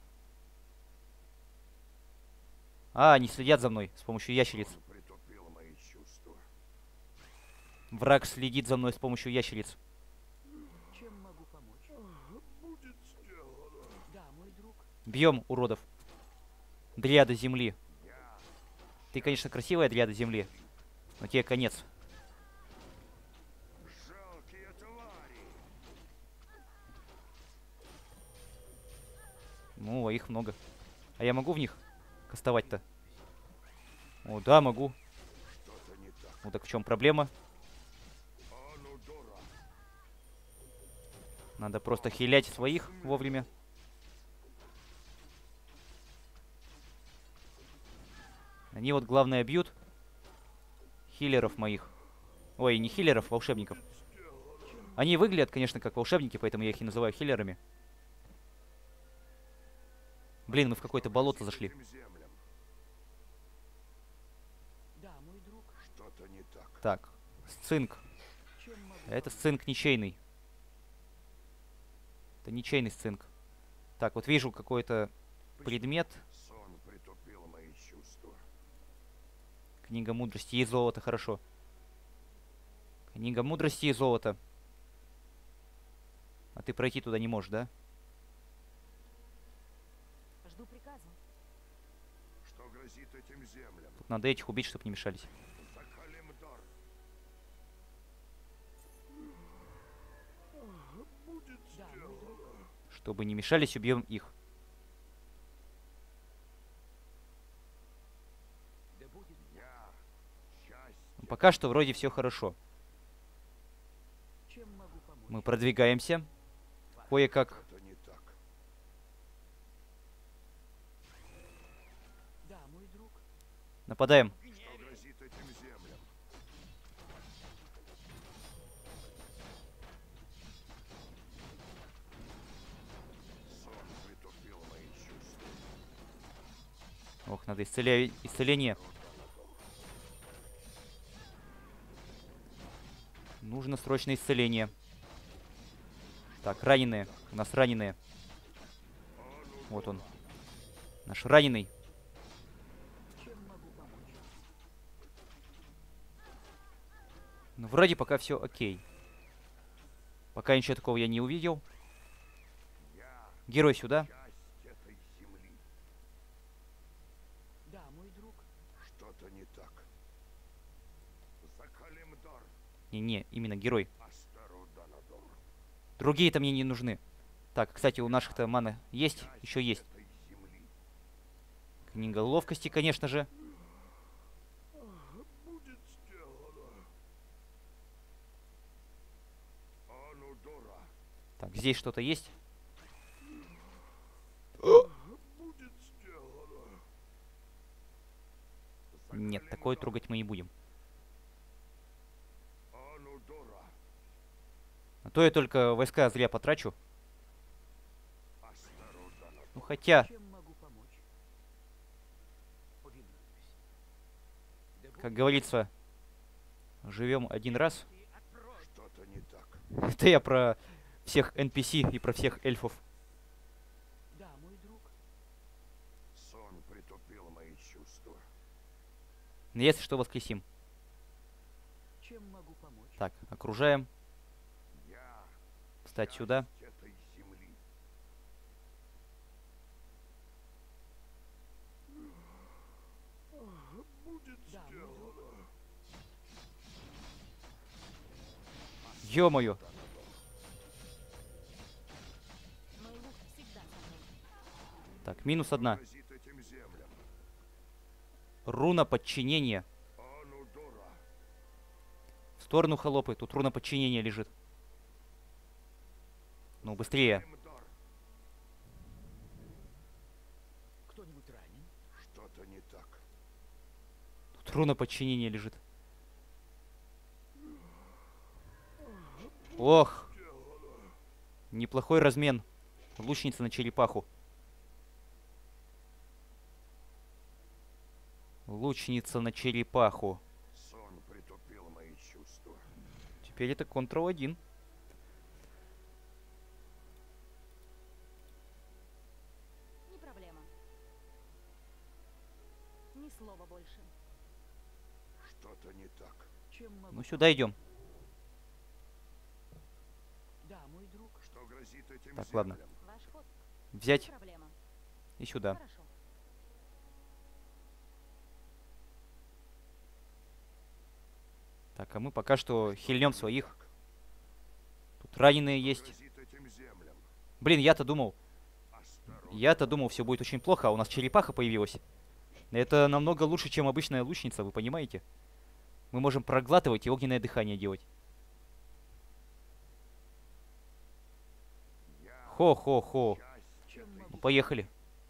А, они следят за мной с помощью ящериц. Сон притупил мои чувства. Враг следит за мной с помощью ящериц. Чем могу помочь? Будет сделано. Да, мой друг. Бьем, уродов. Дриада земли. Ты, конечно, красивая дриада земли, но тебе конец. Жалкие твари. Ну, а их много. А я могу в них кастовать-то? О, да, могу. Что-то не так. Ну так в чем проблема? Анудора. Надо просто хилять своих вовремя. Они вот, главное, бьют хиллеров моих. Ой, не хиллеров, волшебников. Они выглядят, конечно, как волшебники, поэтому я их и называю хиллерами. Блин, мы в какое-то болото зашли. Этим землям. Да, мой друг. Что-то не так. Так, сцинк. Чем могу Это сцинк ничейный. Это ничейный сцинк. Так, вот вижу какой-то предмет. Сон притупил мои чувства. Книга мудрости и золота, хорошо. Книга мудрости и золота. А ты пройти туда не можешь, да? Жду приказа. Что грозит этим землям? Тут надо этих убить, чтобы не мешались. Закалимдор. Будет Да, мой друг. сделано. Чтобы не мешались, убьем их. Да будет Я. Счастье. Ну, пока что вроде все хорошо. Чем могу помочь? Мы продвигаемся. Кое-как. Что-то не так. Да, мой друг. Нападаем. Что грозит этим землям? Сон притупил мои чувства. Ох, надо исцеля... исцеление. Нужно срочное исцеление. Так, раненые. У нас раненые. Вот он. Наш раненый. Чем могу помочь? Ну, вроде пока все окей. Пока ничего такого я не увидел. Я. Герой сюда. Часть этой земли. Да, мой друг. Что-то не так. Закалимдор. Не-не, именно герой. Астару-данадор. Другие-то мне не нужны. Так, кстати, у наших-то мана есть? Часть Еще есть. этой земли. Книга ловкости, конечно же. Будет сделано. Анудора. Так, здесь что-то есть? Будет сделано. Нет, такое трогать мы не будем. Анудора. А то я только войска зря потрачу. Астару-данадор. Ну, хотя, Чем могу помочь? повинуюсь. Да как будет говорится, живем один раз. ты отпрочь. Что-то не так. Это я про всех эн пи си и про всех эльфов. Да, мой друг. Сон притупил мои чувства. Если что, воскресим. Чем могу помочь? Так, окружаем. Я. Встать сюда. часть этой земли. Будет Да, мой друг. сделано. Ё-моё. Мой лук всегда со мной. Так, минус одна. Грозит этим землям. Руна подчинения. Анудора. В сторону, холопы. Тут руна подчинения лежит. Ну, быстрее. Закалимдор. Кто-нибудь ранен? Что-то не так. Тут руна подчинения лежит. Ох. Неплохой размен. Лучница на черепаху. Лучница на черепаху. Сон притупил мои чувства. Теперь это контрол один. Не проблема. Ни слова больше. Что-то не так. Чем могу Ну, сюда идем. Да, мой друг. Что грозит этим Так, ладно. землям? Ваш ход. Взять. Не проблема. И сюда. Хорошо. Так, а мы пока что хильнем своих. Тут раненые есть. Грозит этим землям. Блин, я-то думал, Осторожно. я-то думал, все будет очень плохо, а у нас черепаха появилась. Это намного лучше, чем обычная лучница, вы понимаете? Мы можем проглатывать и огненное дыхание делать. Я Хо-хо-хо. часть Чем этой могу Ну, поехали.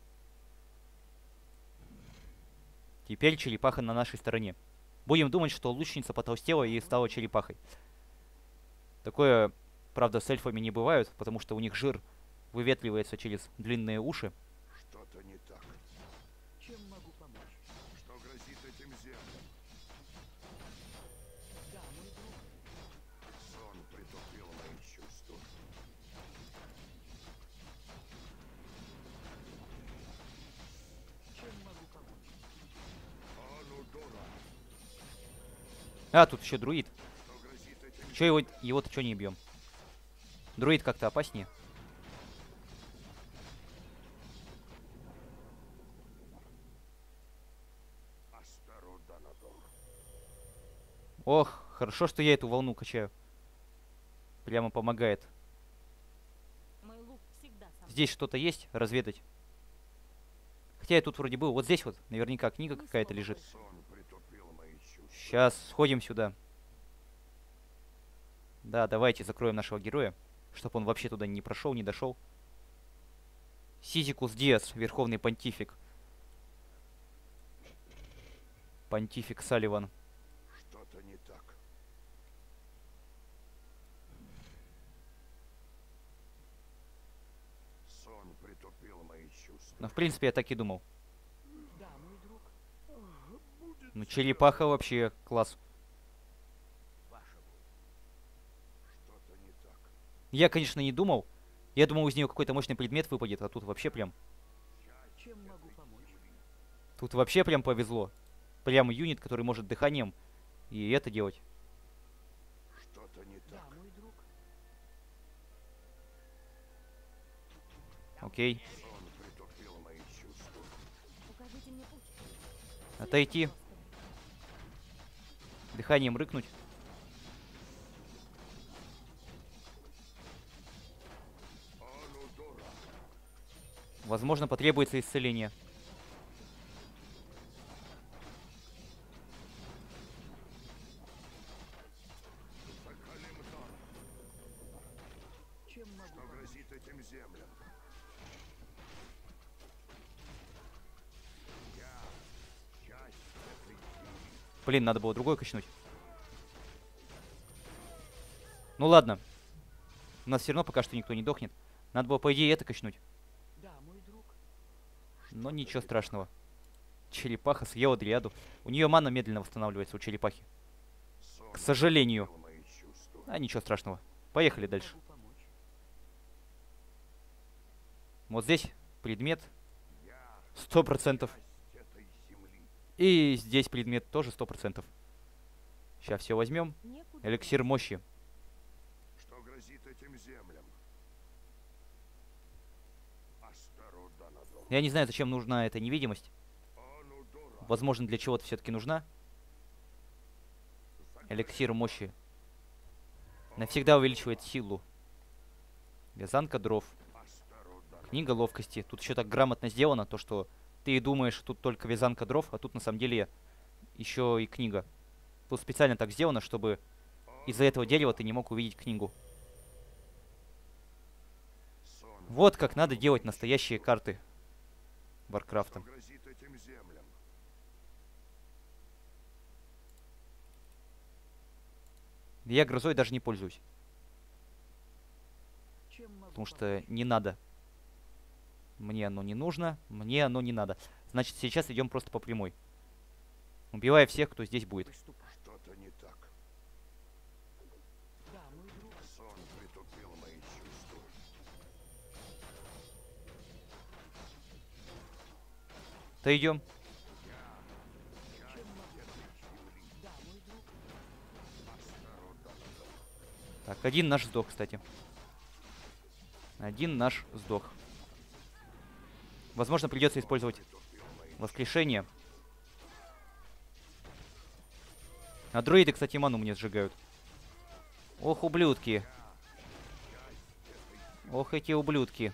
Теперь черепаха на нашей стороне. Будем думать, что лучница потолстела и стала черепахой. Такое, правда, с эльфами не бывает, потому что у них жир выветривается через длинные уши. Что-то не так. Чем могу помочь? Что грозит этим землям? Да, мой друг. Сон притупил мои чувства. Чем могу помочь? Анудора. А, тут еще друид. Что грозит этим Че его, его-то что не бьем? Друид как-то опаснее. Астару Данадор. Ох, хорошо, что я эту волну качаю. Прямо помогает. Мой лук всегда со мной. Здесь что-то есть? Разведать. Хотя я тут вроде был. Вот здесь вот наверняка книга Ни какая-то слова лежит. больше. Сон притупил мои чувства. Сейчас сходим сюда. Да, давайте закроем нашего героя, чтобы он вообще туда не прошел, не дошел. Сизикус Диас, Верховный Понтифик. Понтифик Салливан. Что-то не так. Сон притупил мои чувства. Ну, в принципе, я так и думал. Да, мой друг. Ну, черепаха вообще класс. Ваша воля. Что-то не так. Я, конечно, не думал. Я думал, из нее какой-то мощный предмет выпадет, а тут вообще прям... Чем могу помочь? Тут вообще прям повезло. Прям юнит, который может дыханием и это делать. Что-то не Да, так. мой друг. Окей. Сон притупил мои чувства. Укажите мне путь. Отойти. Господи. Дыханием рыкнуть. Анудора. Возможно, потребуется исцеление. Закалимдар. Чем могу Что помочь? грозит этим землям? Я часть этой земли. Блин, надо было другой качнуть. Ну ладно. У нас все равно пока что никто не дохнет. Надо было, по идее, это качнуть. Да, мой друг. Но ничего страшного. Черепаха съела дриаду. У нее мана медленно восстанавливается, у черепахи. Сон К сожалению. притупил мои чувства. А ничего страшного. Поехали Чем дальше. могу помочь? Вот здесь предмет. Я Сто процентов. часть этой земли. И здесь предмет тоже сто процентов. Сейчас все возьмем. Некуда. Эликсир мощи. Что грозит этим землям? Астару Данадор. Я не знаю, зачем нужна эта невидимость. Анудора. Возможно, для чего-то все-таки нужна. Эликсир мощи. Навсегда увеличивает силу. Вязанка дров. Астару Данадор. Книга ловкости. Тут еще так грамотно сделано, то что ты думаешь, тут только вязанка дров, а тут на самом деле еще и книга. Тут специально так сделано, чтобы из-за этого дерева ты не мог увидеть книгу. Сон Вот как надо делать настоящие карты Варкрафта. Что грозит этим землям? Я грозой даже не пользуюсь, Чем могу потому что помочь? не надо. Мне оно не нужно, мне оно не надо. Значит, сейчас идем просто по прямой. Убивая всех, кто здесь будет. Приступай. Что-то не так. Да, мой друг. Сон притупил мои чувства. То идем. Чем могу помочь? Да, мой друг. Астару Данадор. Так, один наш сдох, кстати. Один наш сдох. Возможно, придется использовать воскрешение. А дроиды, кстати, ману мне сжигают. Ох, ублюдки. Ох, эти ублюдки.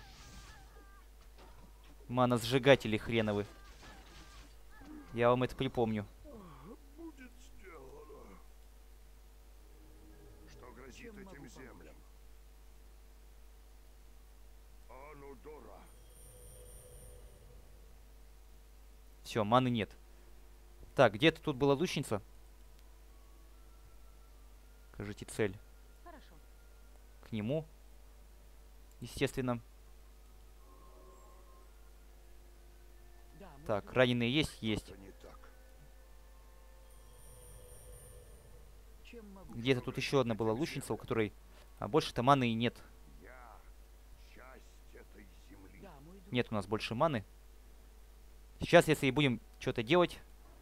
Мана-сжигатели хреновы. Я вам это припомню. Будет сделано. Что грозит Чем могу этим помочь? землям? Анудора. Все, маны нет. Так, где-то тут была лучница. Покажите цель. Хорошо. К нему. Естественно. Да, мой Так, друг. раненые есть? Есть. Это не так. Чем могу Где-то тут еще одна была лучница, у которой... А больше-то маны и нет. Я часть этой земли. Да, мой друг. Нет у нас больше маны. Сейчас, если и будем что-то делать,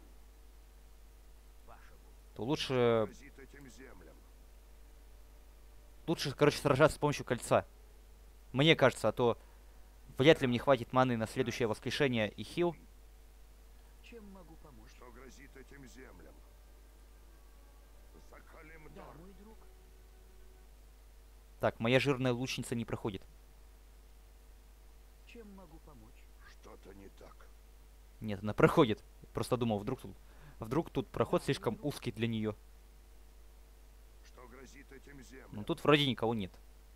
Ваша воля. то лучше... Грозит этим землям. Лучше, короче, сражаться с помощью кольца. Мне кажется, а то вряд ли мне хватит маны на следующее воскрешение и хил. Чем могу помочь? Что грозит этим землям? Да, Закалимдар. мой друг. Так, моя жирная лучница не проходит. Чем могу помочь? Что-то не так. Нет, она проходит. Просто думал, вдруг тут... Вдруг тут проход слишком узкий для нее. Что грозит этим землям? Но тут вроде никого нет.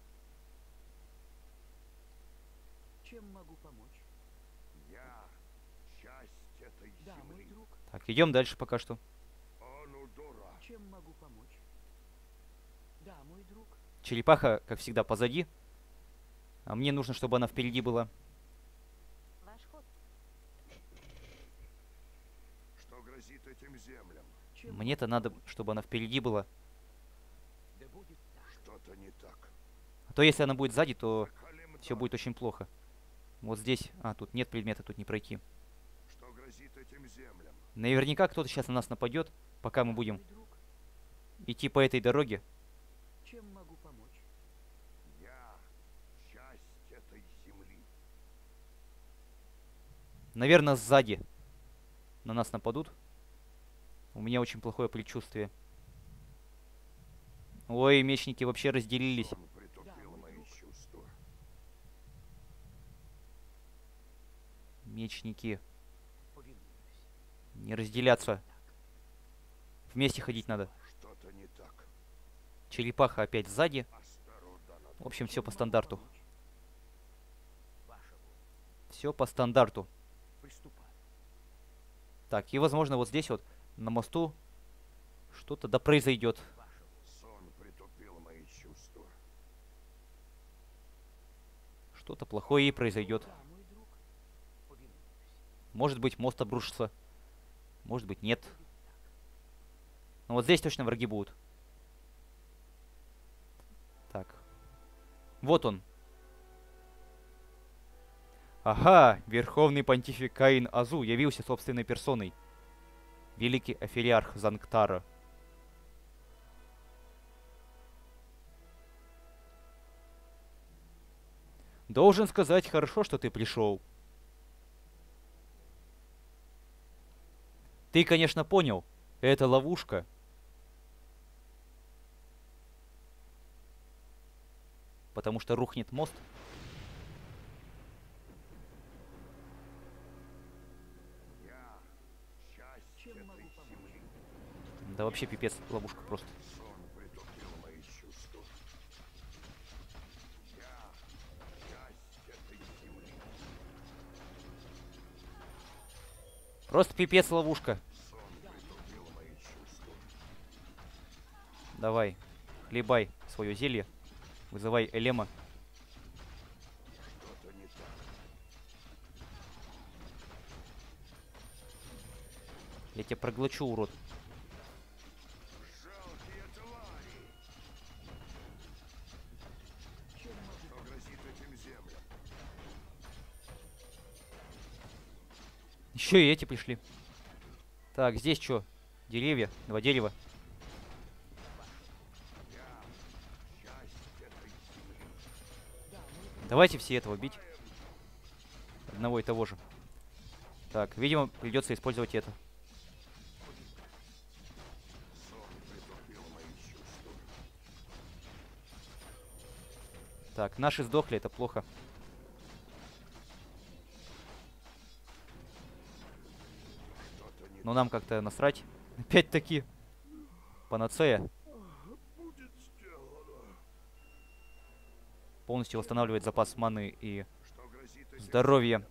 Чем могу помочь? Я часть этой Да, мой земли. друг. Так, идем дальше пока что. Анудора. Чем могу помочь? Да, мой друг. Черепаха, как всегда, позади. А мне нужно, чтобы она впереди была. Ваш ход. Что грозит этим землям? Чем Мне-то могу надо, помочь? чтобы она впереди была. Да будет так. Что-то не так. А то если она будет сзади, то Закалимдар. все будет очень плохо. Вот здесь... А, тут нет предмета, тут не пройти. Что грозит этим землям? Наверняка кто-то сейчас на нас нападет, пока мы Да, будем мой друг. идти по этой дороге. Чем могу помочь? Я часть этой земли. Наверное, сзади на нас нападут. У меня очень плохое предчувствие. Ой, мечники вообще разделились. Сон притупил Да, мой мои друг. чувства. Мечники. Повинуюсь. Не разделяться. Вместе ходить надо. Что-то не так. Черепаха опять сзади. Астарудана. В общем, все Чем по могу стандарту. помочь? Ваша воля. Все по стандарту. Приступай. Так, и возможно вот здесь вот, на мосту, что-то да произойдет. Ваша воля. Сон притупил мои чувства. Что-то плохое и произойдет. Да, мой друг. Повинуюсь. Может быть, мост обрушится. Может быть, нет. Но вот здесь точно враги будут. Так. Вот он. Ага, верховный понтифик Каин Азу явился собственной персоной. Великий афериарх Зангтара. Должен сказать, хорошо, что ты пришел. Ты, конечно, понял, это ловушка. Потому что рухнет мост. Я часть Чем могу этой помочь? земли. Да вообще пипец, ловушка просто. Сон притупил мои чувства. Я часть этой земли. Просто пипец, ловушка. Сон притупил мои чувства. Давай, хлебай свое зелье. Вызывай Элема. Что-то не так. Я тебя проглочу, урод. Жалкие твари. Чем могу Что грозит этим землям? Еще и эти пришли. Так, здесь что? Деревья, два дерева. Часть этой земли. Да, мой друг. Давайте все этого бить. Одного и того же. Так, видимо, придется использовать это. Так, наши сдохли, это плохо. Но нам как-то насрать. Опять-таки. Панацея. Полностью восстанавливает запас маны и Что грозит этим здоровья.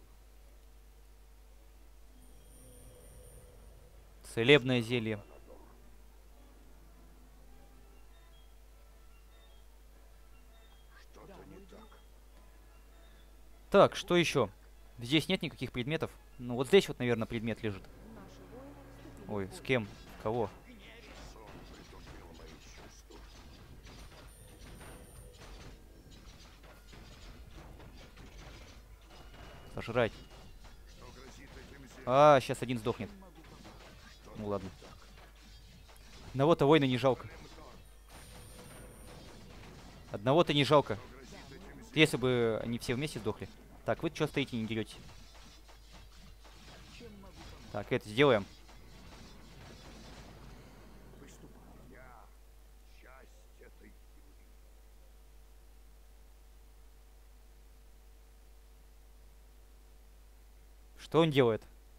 Целебное зелье. Что-то не так. Так, что еще? Здесь нет никаких предметов. Ну вот здесь вот, наверное, предмет лежит. Наши воины вступили Ой, в с бой. кем? Кого? Сон притупил мои чувства. Сожрать. Что грозит этим землям? А, сейчас один сдохнет. Ну ладно. Одного-то воина не жалко. Одного-то не жалко. Если бы они все вместе сдохли. Так, вы что стоите, не дерете? Так, это сделаем. Приступай. Я часть этой земли. Что он делает?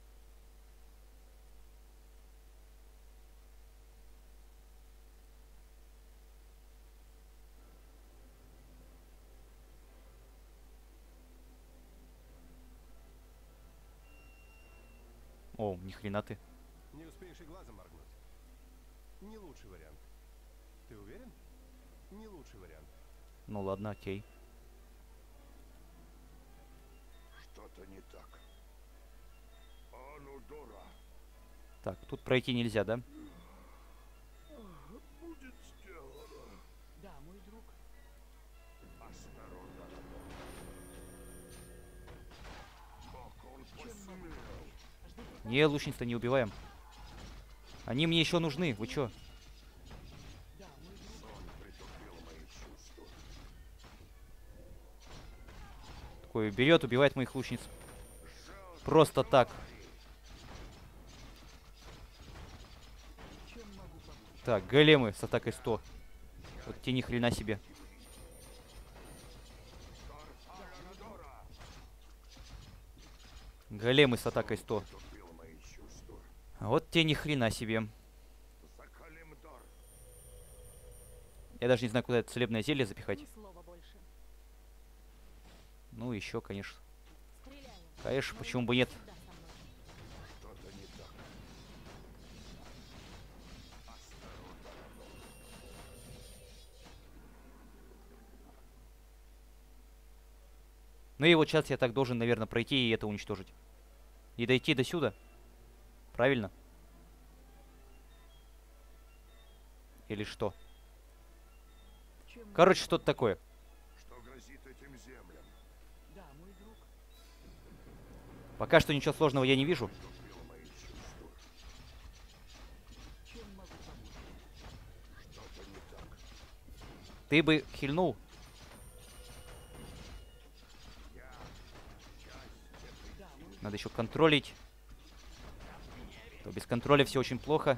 О, ни хрена ты. Не успеешь и глазом моргнуть. Не лучший вариант. Ты уверен? Не лучший вариант. Ну ладно, окей. Что-то не так. А ну, дура. Так, тут пройти нельзя, да? Будет сделано. Да, мой друг. Осторожно. Как он посмел. Не, лучниц-то не убиваем. Они мне еще нужны, вы чё? Да, мой друг. Сон притупил мои чувства. Такой берет, убивает моих лучниц. Просто так. Чем могу помочь? Так, големы с атакой сто. Вот те ни хрена себе. Големы с атакой сто. Притупил мои чувства. А вот те ни хрена себе. Закалимдор. Я даже не знаю, куда это целебное зелье запихать. Ни слова больше. Ну, еще, конечно. Стреляю. Конечно, Мой почему друг бы нет? всегда со мной. Что-то не так. Ну и вот сейчас я так должен, наверное, пройти и это уничтожить. И дойти до сюда. Правильно? Или что? Чем могу- Короче, что-то такое. Что грозит этим землям? Да, мой друг. Пока что ничего сложного я не вижу. Притупил мои чувства. Чем могу помочь? Что-то не так. Ты бы хильнул. Да, мой Надо еще контролить. То без контроля все очень плохо.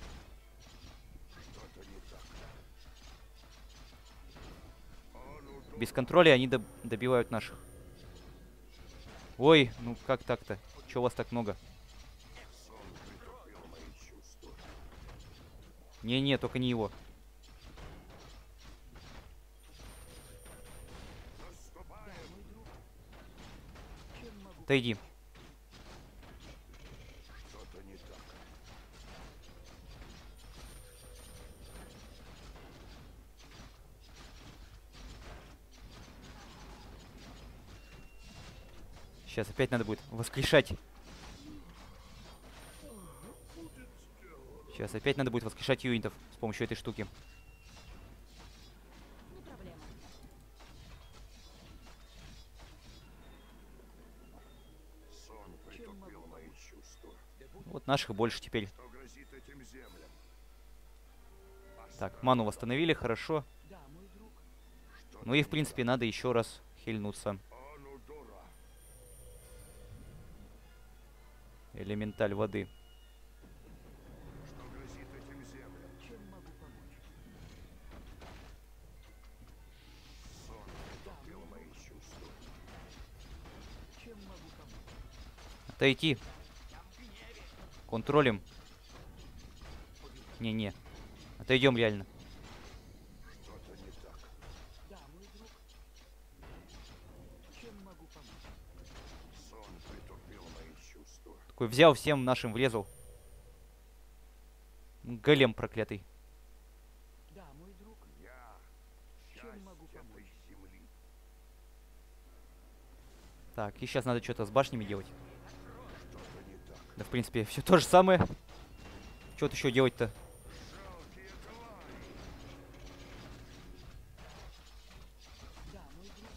Что-то не так. А ну, дура. Без контроля они доб- добивают наших. Ой, ну как так-то? Чего у вас так много? Сон притупил мои чувства. Не-не, только не его. Наступаем. Чем могу Отойди. Что-то не так. Сейчас опять надо будет воскрешать. Сейчас опять надо будет воскрешать юнитов с помощью этой штуки. Не проблема. Сон притупил мои чувства. Вот наших больше теперь. Что грозит этим землям? Так, ману восстановили, хорошо. Да, мой друг. Ну и в принципе надо еще раз хильнуться. А ну, дура. Элементаль воды. Что грозит этим землям? Чем могу помочь? Сон притупил мои чувства. Чем могу помочь? Отойти. Контролем. Не-не. Отойдем реально. Что-то не так. Да, мой друг. Чем могу помочь? Сон притупил мои чувства. Такой взял, всем нашим врезал. Голем проклятый. Да, мой друг. Я Чем часть могу этой помочь? земли. Так, и сейчас надо что-то с башнями делать. Что-то не так. Да, в принципе, все то же самое. Что-то еще делать-то? Жалкие твари. Да, мой друг.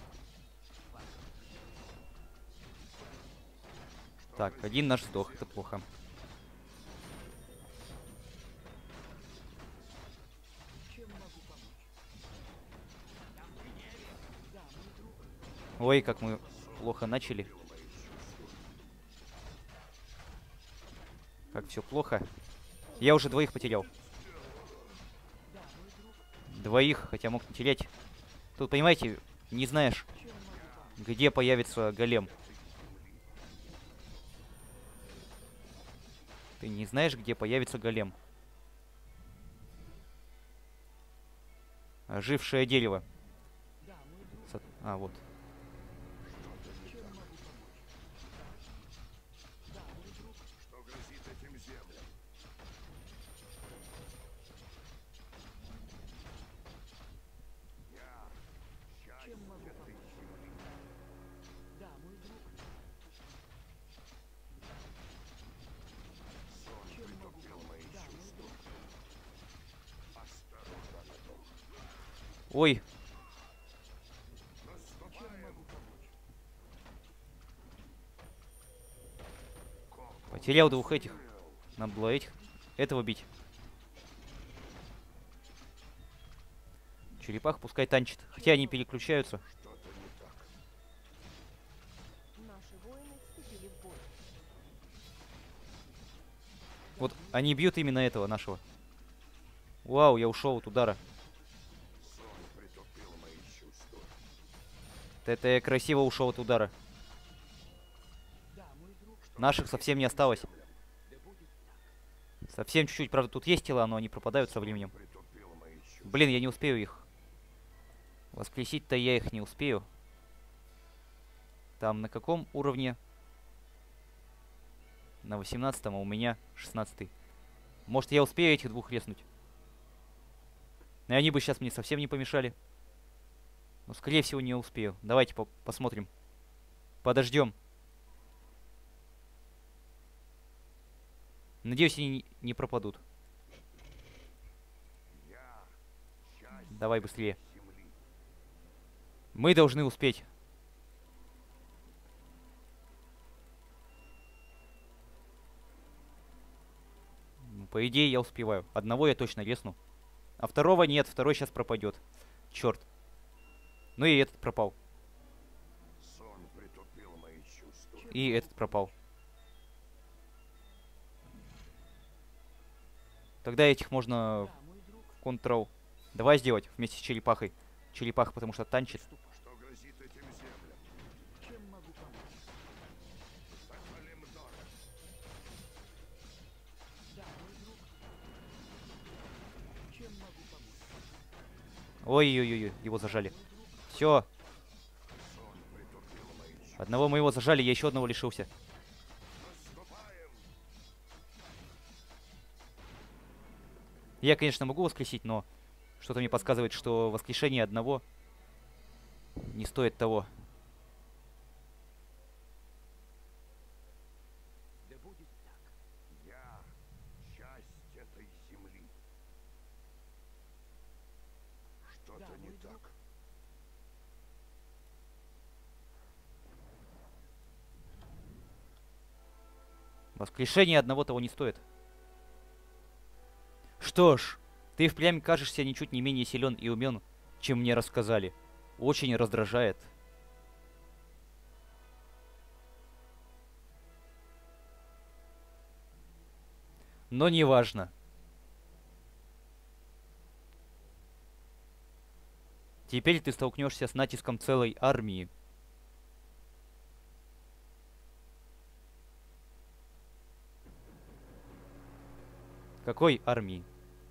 Так, один наш сдох, это плохо. Чем могу помочь? Да, мой друг. Ой, как мы плохо начали. Как все плохо. Я уже двоих потерял. Да, мой друг. Двоих, хотя мог не терять. Тут, понимаете, не знаешь, Чем могу помочь? где появится голем. Ты не знаешь, где появится голем. Ожившее дерево. Да, мой друг. Со- А, вот. Чем могу помочь? Да, мой друг. Что грозит этим землям? Я часть Чем могу этой помочь? земли. Да, мой друг. Сон Чем могу притупил помочь? мои Да, мой чувства. друг. Осторожно, Антон. Ой, Чем Наступаем. могу помочь? потерял двух этих. Надо было этих. Этого бить. Черепах пускай танчит. Хотя они переключаются. Что-то не так. Наши воины вступили в бой. Вот они бьют именно этого нашего. Вау, я ушел от удара. Сон притупил мои чувства. Это я красиво ушел от удара. Да, мой друг. Наших совсем не осталось. Да будет так. Совсем чуть-чуть, правда, тут есть тела, но они пропадают со временем. Притупил мои чувства. Блин, я не успею их. Воскресить-то я их не успею. Там на каком уровне? На восемнадцатом, а у меня шестнадцатый. Может, я успею этих двух резнуть? И они бы сейчас мне совсем не помешали. Но, скорее всего, не успею. Давайте по посмотрим. Подождем. Надеюсь, они не- не пропадут. Я часть Давай быстрее. земли. Мы должны успеть. Ну, по идее, я успеваю. Одного я точно резну. А второго нет. Второй сейчас пропадет. Черт. Ну и этот пропал. Сон притупил мои чувства. И этот пропал. Тогда этих можно Да, мой друг. контрол. Давай сделать вместе с черепахой. Черепаха, потому что танчит. Что грозит этим землям? Чем могу помочь? Бефалимдор. Да, мой друг. Чем могу помочь? Ой-ой-ой, его зажали. Мой друг. Все. Сон притупил мои чувства. Одного моего зажали, я еще одного лишился. Наступаем. Я, конечно, могу воскресить, но что-то мне подсказывает, что воскрешение одного не стоит того. Да будет так. Я часть этой земли. Что-то Да, не мой друг. так. Воскрешение одного того не стоит. Что ж, ты впрямь кажешься ничуть не менее силен и умен, чем мне рассказали. Очень раздражает. Но не важно. Теперь ты столкнешься с натиском целой армии. Какой армии?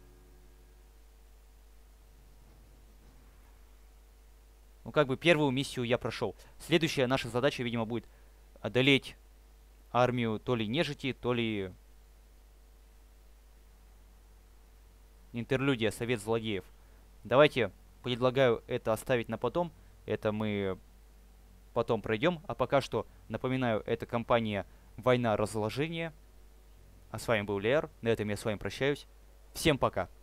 Ну, как бы первую миссию я прошел. Следующая наша задача, видимо, будет одолеть армию то ли нежити, то ли интерлюдия, совет злодеев. Давайте, предлагаю это оставить на потом. Это мы потом пройдем. А пока что, напоминаю, это компания «Война разложения». А с вами был Леар. На этом я с вами прощаюсь. Всем пока.